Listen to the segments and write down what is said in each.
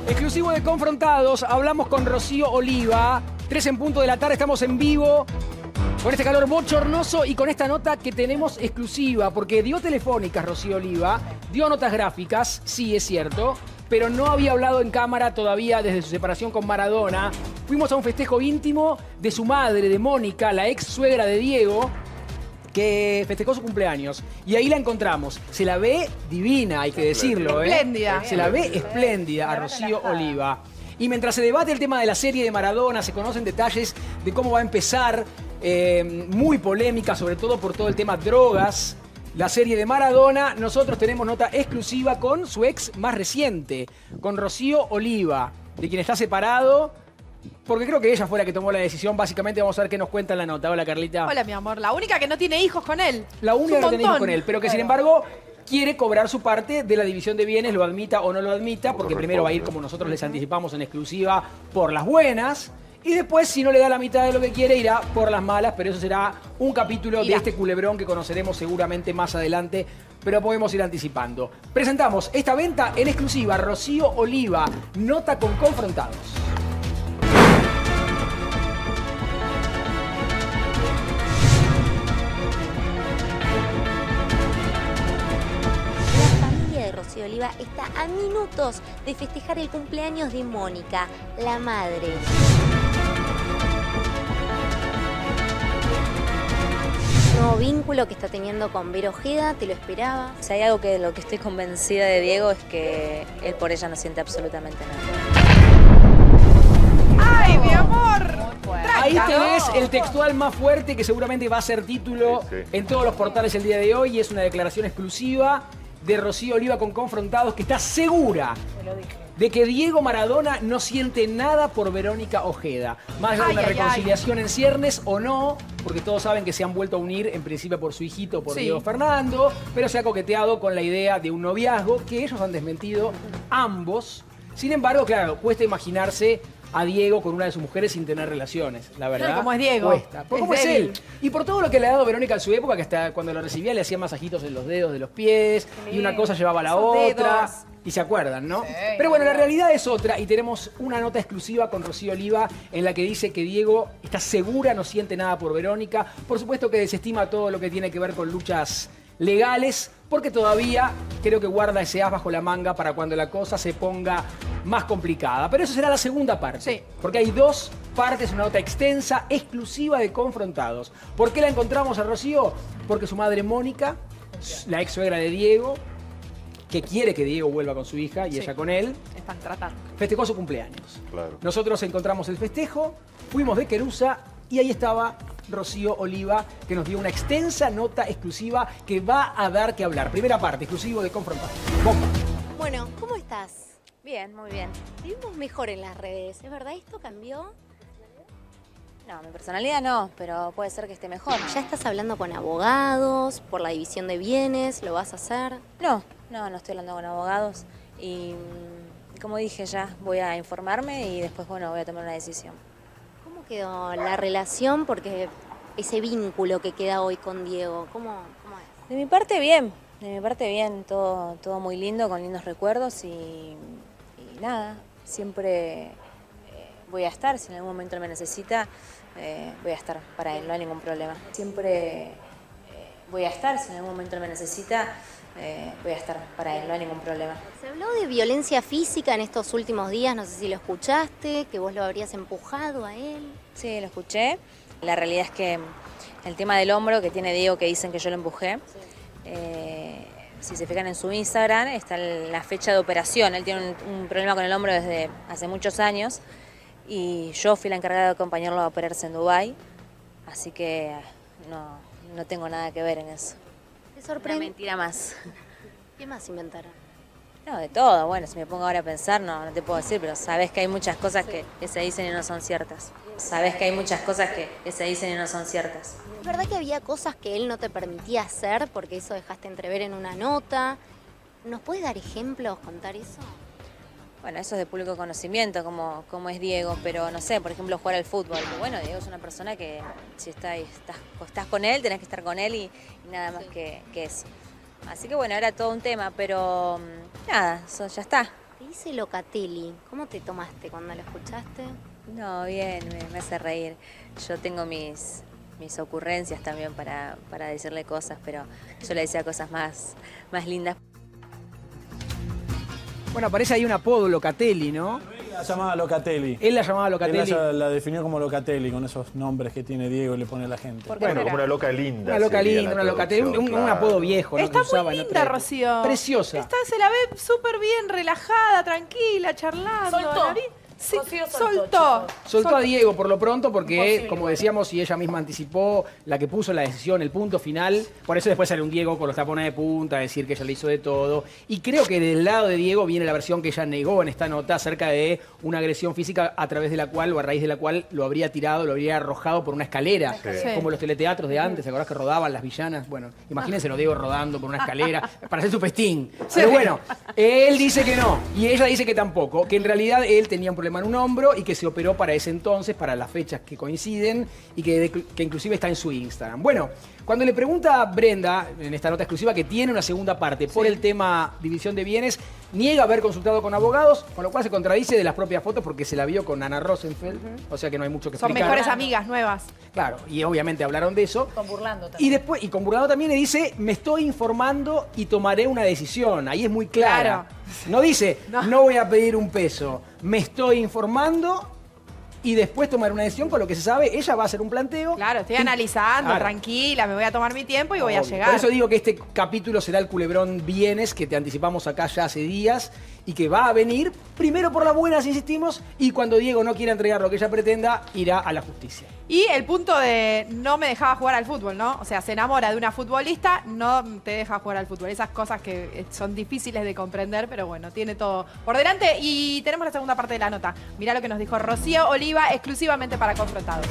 Exclusivo de Confrontados, hablamos con Rocío Oliva. 3 en punto de la tarde, estamos en vivo. Con este calor bochornoso y con esta nota que tenemos exclusiva, porque dio telefónicas Rocío Oliva, dio notas gráficas, sí es cierto, pero no había hablado en cámara todavía desde su separación con Maradona. Fuimos a un festejo íntimo de su madre, de Mónica, la ex suegra de Diego, que festejó su cumpleaños. Y ahí la encontramos. Se la ve divina, hay que decirlo, Espléndida. Se la ve espléndida a Rocío Oliva. Y mientras se debate el tema de la serie de Maradona, se conocen detalles de cómo va a empezar, muy polémica, sobre todo por todo el tema drogas, la serie de Maradona. Nosotros tenemos nota exclusiva con su ex más reciente, con Rocío Oliva, de quien está separado, porque creo que ella fue la que tomó la decisión. Básicamente vamos a ver qué nos cuenta en la nota. Hola, Carlita. Hola, mi amor. La única que no tiene hijos con él. La única que no tiene hijos montón. con él, pero que sin Claro. embargo quiere cobrar su parte de la división de bienes, lo admita o no lo admita, porque primero va a ir, como nosotros les anticipamos en exclusiva, por las buenas. Y después, si no le da la mitad de lo que quiere, irá por las malas, pero eso será un capítulo de este culebrón que conoceremos seguramente más adelante, pero podemos ir anticipando. Presentamos esta venta en exclusiva, Rocío Oliva, nota con Confrontados. La familia de Rocío Oliva está a minutos de festejar el cumpleaños de Mónica, la madre. Nuevo vínculo que está teniendo con Vero Ojeda, ¿te lo esperabas? Si hay algo que lo que estoy convencida de Diego es que él por ella no siente absolutamente nada. ¡Ay, mi amor! Ahí Tranca, tenés no. el textual más fuerte que seguramente va a ser título en todos los portales el día de hoy, y es una declaración exclusiva de Rocío Oliva con Confrontados, que está segura de que Diego Maradona no siente nada por Verónica Ojeda. Más allá de una reconciliación en ciernes o no, porque todos saben que se han vuelto a unir en principio por su hijito, por Diego Fernando, pero se ha coqueteado con la idea de un noviazgo que ellos han desmentido ambos. Sin embargo, claro, cuesta imaginarse a Diego con una de sus mujeres sin tener relaciones, la verdad. Como es Diego. Cuesta. Por cómo es él. Y por todo lo que le ha dado Verónica en su época, que hasta cuando lo recibía le hacía masajitos en los dedos de los pies, y una cosa llevaba a la Esos otra. dedos. Y se acuerdan, ¿no? Pero bueno, la realidad es otra, y tenemos una nota exclusiva con Rocío Oliva en la que dice que Diego está segura, no siente nada por Verónica. Por supuesto que desestima todo lo que tiene que ver con luchas legales, porque todavía creo que guarda ese as bajo la manga para cuando la cosa se ponga más complicada. Pero eso será la segunda parte. Sí. Porque hay dos partes, una nota extensa, exclusiva de Confrontados. ¿Por qué la encontramos a Rocío? Porque su madre Mónica, la ex suegra de Diego, que quiere que Diego vuelva con su hija y ella con él, Están tratando. festejó su cumpleaños. Claro. Nosotros encontramos el festejo, fuimos de Querusa y ahí estaba Rocío Oliva, que nos dio una extensa nota exclusiva que va a dar que hablar. Primera parte, exclusivo de Confrontados. Bomba. Bueno, ¿cómo estás? Bien, muy bien. Te vimos mejor en las redes, ¿es verdad? ¿Esto cambió? No, mi personalidad no, pero puede ser que esté mejor. ¿Ya estás hablando con abogados por la división de bienes? ¿Lo vas a hacer? No estoy hablando con abogados y como dije ya, voy a informarme y después, bueno, voy a tomar una decisión. ¿Cómo quedó la relación? Porque ese vínculo que queda hoy con Diego, ¿cómo es? De mi parte bien, todo muy lindo, con lindos recuerdos y nada, siempre voy a estar, si en algún momento me necesita, voy a estar para él, no hay ningún problema. Siempre voy a estar, si en algún momento me necesita, voy a estar para él, no hay ningún problema. Se habló de violencia física en estos últimos días, no sé si lo escuchaste, que vos lo habrías empujado a él. Sí, lo escuché. La realidad es que el tema del hombro que tiene Diego, que dicen que yo lo empujé, si se fijan en su Instagram, está la fecha de operación. Él tiene un problema con el hombro desde hace muchos años y yo fui la encargada de acompañarlo a operarse en Dubái, así que no tengo nada que ver en eso. ¿Te Una sorprende? mentira más. ¿Qué más inventaron? No, de todo. Bueno, si me pongo ahora a pensar, no te puedo decir, pero sabés que hay muchas cosas que se dicen y no son ciertas. Sabés que hay muchas cosas que se dicen y no son ciertas. ¿Es verdad que había cosas que él no te permitía hacer? Porque eso dejaste entrever en una nota. ¿Nos puedes dar ejemplos, contar eso? Bueno, eso es de público conocimiento, como es Diego, pero no sé, por ejemplo, jugar al fútbol. Bueno, Diego es una persona que si estás con él, tenés que estar con él y nada más que eso. Así que bueno, era todo un tema, pero nada, eso ya está. Te dice Locatelli. ¿Cómo te tomaste cuando lo escuchaste? No, bien, me hace reír. Yo tengo mis ocurrencias también para decirle cosas, pero yo le decía cosas más lindas. Bueno, aparece ahí un apodo, Locatelli, ¿no? La llamaba Locatelli. Él la llamaba Locatelli. Él la definió como Locatelli, con esos nombres que tiene Diego y le pone a la gente. Bueno, como una loca linda. Una loca linda, una Locatelli, un apodo viejo, ¿no? Está que usaba muy en linda, otra época. Rocío. Preciosa. Se la ve súper bien, relajada, tranquila, charlando. Soltó. Sí, Rocío soltó. Soltó a Diego por lo pronto porque, Imposible, como bueno. decíamos, y ella misma anticipó, la que puso la decisión, el punto final. Por eso después sale un Diego con los tapones de punta, decir que ella le hizo de todo. Y creo que del lado de Diego viene la versión que ella negó en esta nota acerca de una agresión física a través de la cual o a raíz de la cual lo habría tirado, lo habría arrojado por una escalera. Sí. Como los teleteatros de antes, ¿te acordás que rodaban las villanas? Bueno, imagínense los Diego rodando por una escalera para hacer su festín. Pero bueno, él dice que no y ella dice que tampoco, que en realidad él tenía un problema en un hombro y que se operó para ese entonces, para las fechas que coinciden y que inclusive está en su Instagram. Bueno, cuando le pregunta a Brenda, en esta nota exclusiva, que tiene una segunda parte por el tema división de bienes, niega haber consultado con abogados, con lo cual se contradice de las propias fotos porque se la vio con Ana Rosenfeld, o sea que no hay mucho que Son explicar. mejores amigas nuevas. Claro, y obviamente hablaron de eso. Con Burlando Y también. después, y con Burlando también le dice, me estoy informando y tomaré una decisión. Ahí es muy clara. Claro. No dice, No. no voy a pedir un peso. Me estoy informando y después tomar una decisión con lo que se sabe. Ella va a hacer un planteo. Claro, estoy Sí. analizando, Claro. tranquila, me voy a tomar mi tiempo y voy a Obvio. llegar. Por eso digo que este capítulo será el culebrón bienes que te anticipamos acá ya hace días y que va a venir primero por las buenas, insistimos, y cuando Diego no quiera entregar lo que ella pretenda, irá a la justicia. Y el punto de no me dejaba jugar al fútbol, ¿no? O sea, se enamora de una futbolista, no te deja jugar al fútbol. Esas cosas que son difíciles de comprender, pero bueno, tiene todo por delante. Y tenemos la segunda parte de la nota. Mirá lo que nos dijo Rocío Oliva, exclusivamente para Confrontados.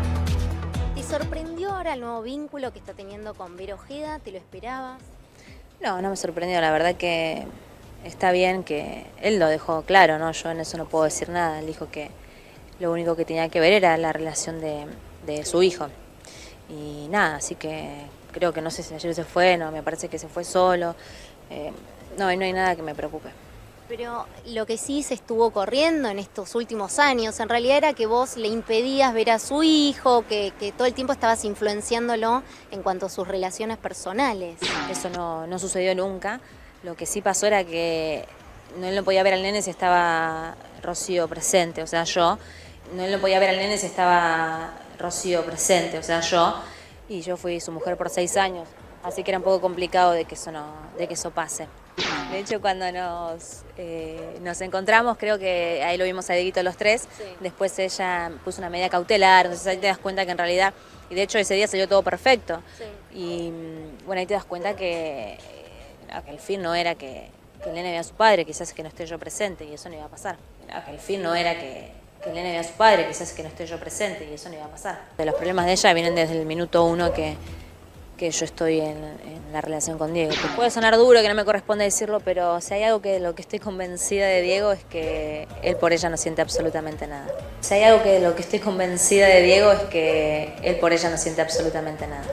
¿Te sorprendió ahora el nuevo vínculo que está teniendo con Vero Ojeda? ¿Te lo esperabas? No me sorprendió, la verdad que está bien que él lo dejó claro, ¿no? Yo en eso no puedo decir nada. Él dijo que lo único que tenía que ver era la relación de su hijo. Y nada, así que creo que no sé si ayer se fue, no, me parece que se fue solo. No hay nada que me preocupe. Pero lo que sí se estuvo corriendo en estos últimos años, en realidad era que vos le impedías ver a su hijo, que todo el tiempo estabas influenciándolo en cuanto a sus relaciones personales. Eso no sucedió nunca. Lo que sí pasó era que él no podía ver al nene si estaba Rocío presente, o sea, yo. Él no podía ver al nene si estaba Rocío presente, o sea, yo. Y yo fui su mujer por 6 años, así que era un poco complicado de que eso pase. De hecho, cuando nos encontramos, creo que ahí lo vimos a Dieguito los tres. Sí. Después ella puso una medida cautelar, entonces ahí te das cuenta que en realidad, y de hecho ese día salió todo perfecto. Sí. Y bueno, ahí te das cuenta que el fin no era que el nene vea a su padre, quizás que no esté yo presente, y eso no iba a pasar. El fin no era que el nene vea a su padre, quizás que no esté yo presente, y eso no iba a pasar. De los problemas de ella vienen desde el minuto 1 que yo estoy en la relación con Diego. Que puede sonar duro, que no me corresponde decirlo, pero si hay algo que lo que estoy convencida de Diego es que él por ella no siente absolutamente nada. Si hay algo que lo que estoy convencida de Diego es que él por ella no siente absolutamente nada.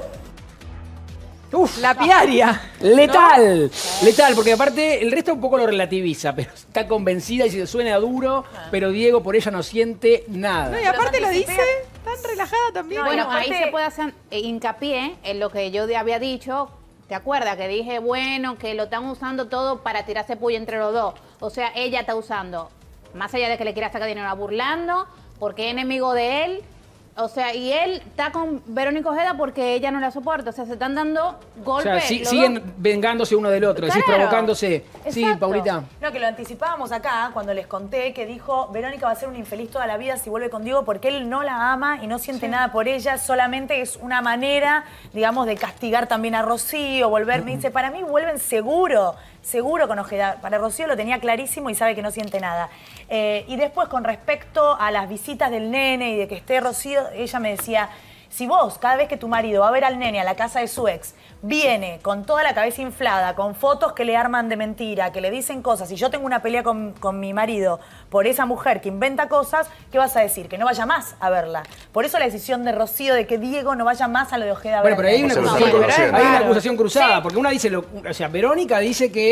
Uf, lapidaria. Letal, ¿no? Letal, porque aparte el resto un poco lo relativiza, pero está convencida y se suena duro, pero Diego por ella no siente nada. No, y aparte lo dice tan relajada también. No, bueno, aparte, ahí se puede hacer hincapié en lo que yo había dicho. ¿Te acuerdas? Que dije, bueno, que lo están usando todo para tirarse puya entre los dos. O sea, ella está usando, más allá de que le quiera sacar dinero a Burlando, porque es enemigo de él. O sea, y él está con Verónica Ojeda porque ella no la soporta. O sea, se están dando golpes. O sea, siguen vengándose uno del otro, Claro. decís, provocándose. Exacto. Sí, Paulita. No, que lo anticipábamos acá cuando les conté que dijo Verónica va a ser una infeliz toda la vida si vuelve con Diego porque él no la ama y no siente nada por ella, solamente es una manera, digamos, de castigar también a Rocío, volver. Me dice, para mí vuelven seguro con Ojeda. Para Rocío lo tenía clarísimo y sabe que no siente nada. Y después, con respecto a las visitas del nene y de que esté Rocío, ella me decía, si vos, cada vez que tu marido va a ver al nene a la casa de su ex, viene con toda la cabeza inflada, con fotos que le arman de mentira, que le dicen cosas, y yo tengo una pelea con mi marido por esa mujer que inventa cosas, ¿qué vas a decir? Que no vaya más a verla. Por eso la decisión de Rocío de que Diego no vaya más a lo de Ojeda a ver. Bueno, pero hay una acusación cruzada, porque una dice, o sea, Verónica dice que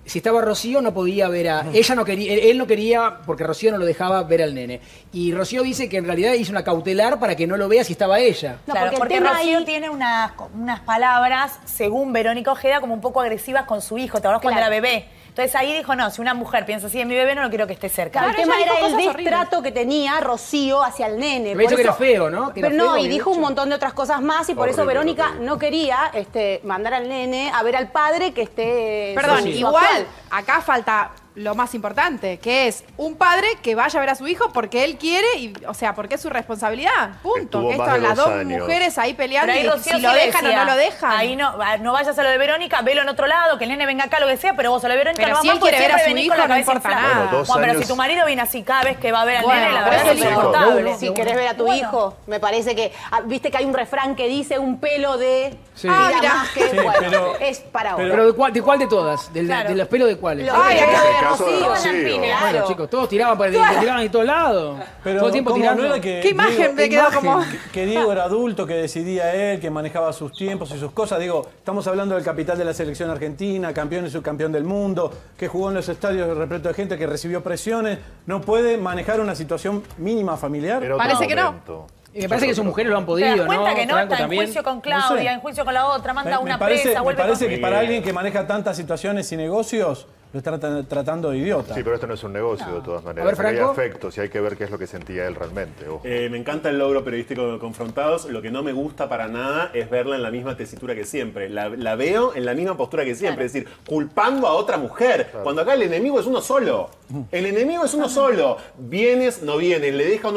si estaba Rocío no podía ver a... Ella no quería, él no quería, porque Rocío no lo dejaba ver al nene. Y Rocío dice que en realidad hizo una cautelar para que no lo vea si estaba ella. No, claro, porque Rocío tiene unas palabras, según Verónica Ojeda, como un poco agresivas con su hijo. ¿Te acuerdas cuando era bebé? Entonces ahí dijo, no, si una mujer piensa así de mi bebé, no lo quiero que esté cerca. Claro, el tema era el destrato que tenía Rocío hacia el nene. Me dicho que era feo, ¿no? Pero no, y dijo un montón de otras cosas más y por eso Verónica no quería mandar al nene a ver al padre que esté... Perdón, igual, acá falta lo más importante, que es un padre que vaya a ver a su hijo porque él quiere, y, o sea, porque es su responsabilidad. Punto. Que están las dos mujeres ahí peleando y si lo dejan o no lo dejan. Ahí no vayas a lo de Verónica, velo en otro lado, que el nene venga acá, lo que sea, pero vos a lo de Verónica pero no si él quiere ver a su hijo, no importa nada. Bueno, pero si tu marido viene así cada vez que va a ver al nene, la verdad es insoportable. Si querés ver a tu hijo, me parece que... Viste que hay un refrán que dice un pelo de... Sí. Mira. Pero, es para ahora. ¿Pero de cuál de todas? ¿De los pelos de cuáles? Ay, acá de Rocío. Bueno, chicos, todos tiraban de todos lados. Pero todo el tiempo tirando. No era que ¿Qué imagen me quedó como...? Que Diego era adulto, que decidía él, que manejaba sus tiempos y sus cosas. Digo, estamos hablando del capitán de la selección argentina, campeón y subcampeón del mundo, que jugó en los estadios repleto de gente, que recibió presiones. ¿No puede manejar una situación mínima familiar? Parece que no. Me parece que sus mujeres lo han podido, ¿no? ¿Te das cuenta que no? Franco Está en también. juicio con Claudia, en juicio con la otra, manda una presa, Me parece que para alguien que maneja tantas situaciones y negocios, lo está tratando de idiota. Sí, pero esto no es un negocio de todas maneras. A ver, Franco. Hay afectos y hay que ver qué es lo que sentía él realmente. Ojo. Me encanta el logro periodístico de Confrontados. Lo que no me gusta para nada es verla en la misma tesitura que siempre. La veo en la misma postura que siempre. Es decir, culpando a otra mujer. Claro. Cuando acá el enemigo es uno solo. El enemigo es uno solo. Vienes, no vienes, le deja o no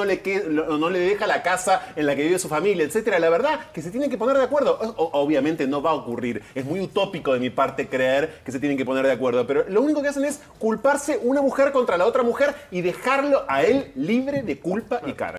le deja la casa en la que vive su familia, etcétera. La verdad que se tienen que poner de acuerdo. Obviamente no va a ocurrir. Es muy utópico de mi parte creer que se tienen que poner de acuerdo. Pero lo único que hacen es culparse una mujer contra la otra mujer y dejarlo a él libre de culpa y carga.